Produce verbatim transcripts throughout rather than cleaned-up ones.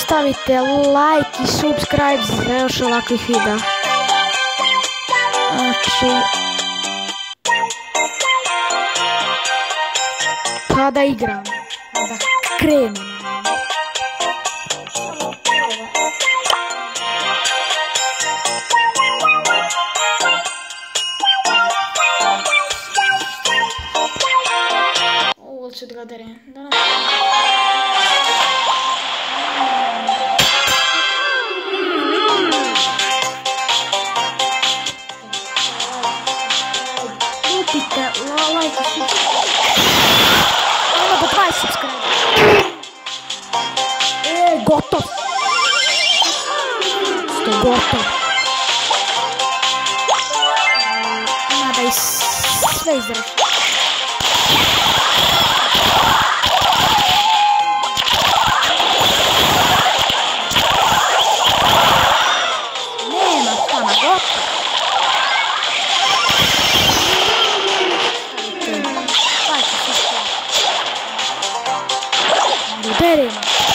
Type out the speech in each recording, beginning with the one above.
ostavite like i subscribe za još ovakvih videa. Znači, pa da igram, da krenem. Ovo ću da ga derem. Lupite, like i ono do dvadeset subscribe. E, gotov. Sto gotov. Nada i sve izrašiti. Nema stana, gotov. Berem.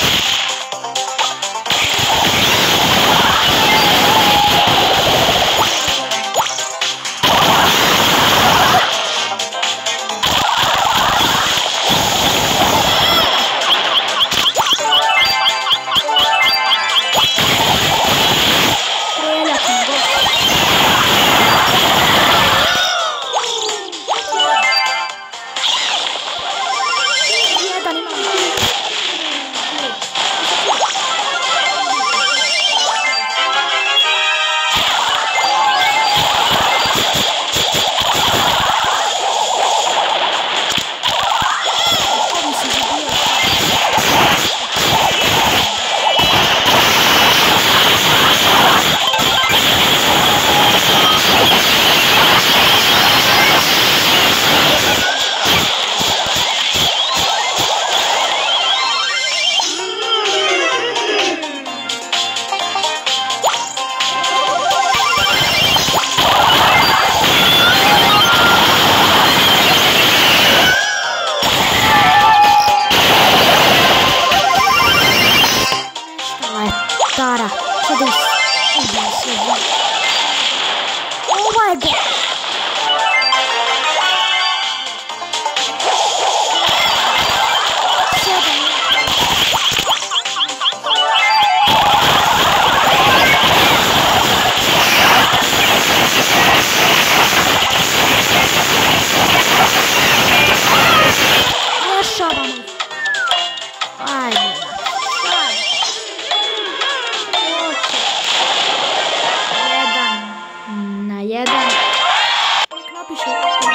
Tara, što da ubija se. Ovo je go. Rješavamo. Ajde. Jedan na jedan. Napišu.